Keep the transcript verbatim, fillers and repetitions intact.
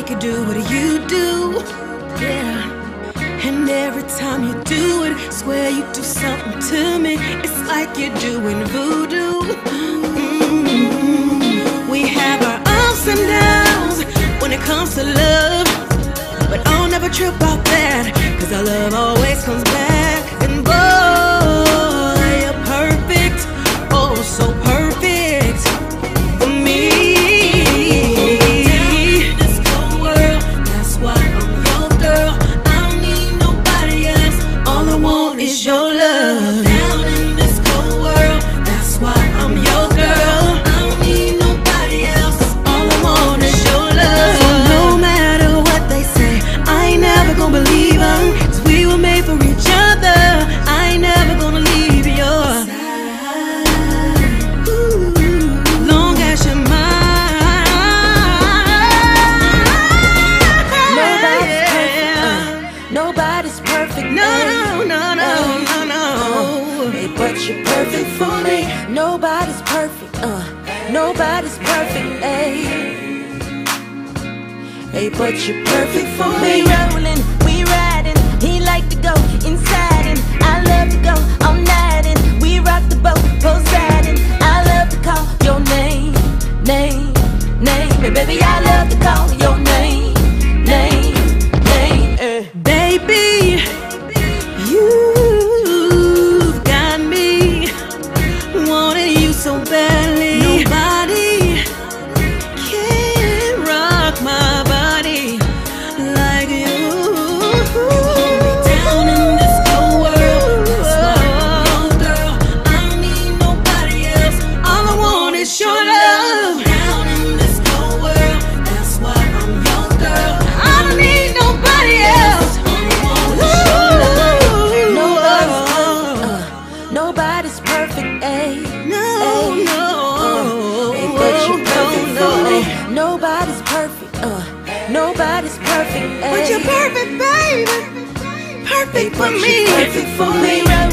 make it do what you do. Yeah. And every time you do it, swear you do something to me. It's like you're doing voodoo. Mm-hmm. We have our ups and downs when it comes to love, but I'll never trip out that, cause our love always comes back. And boy, you're perfect, oh so perfect for me. This whole world, that's why I'm your girl. I don't need nobody else, all I want is your love. Down in this cold world, that's why I'm your girl. I don't need nobody else, all I want is your love. So no matter what they say, I ain't never gonna believe them, cause we were made for each other. I ain't never gonna leave your side. Ooh, long as you're mine. Nobody's perfect, uh, nobody's perfect. No, no, no, no, no, no. Hey, but you're perfect for me. Nobody's perfect, uh, nobody's perfect, hey. Hey, but you're perfect for me. We rolling, we riding. He like to go inside and I love to go all night and we rock the boat, Poseidon. I love to call your name, name, name. And baby, I love to call your name, name, name. Uh. Baby, you've got me wanting you so badly. Nobody can rock my body like you. Down in this cold world, that's why I'm your girl. I don't need nobody else, all I want is your love. Down in this cold world, that's why I'm your girl. I don't need nobody else, all I want is your love. Nobody's perfect, hey. No, Hey, no, hey, but you're perfect no, for no. me. Nobody's perfect, uh, nobody's perfect, hey. But you're perfect, baby. Perfect Hey, for but me. you're perfect for me. We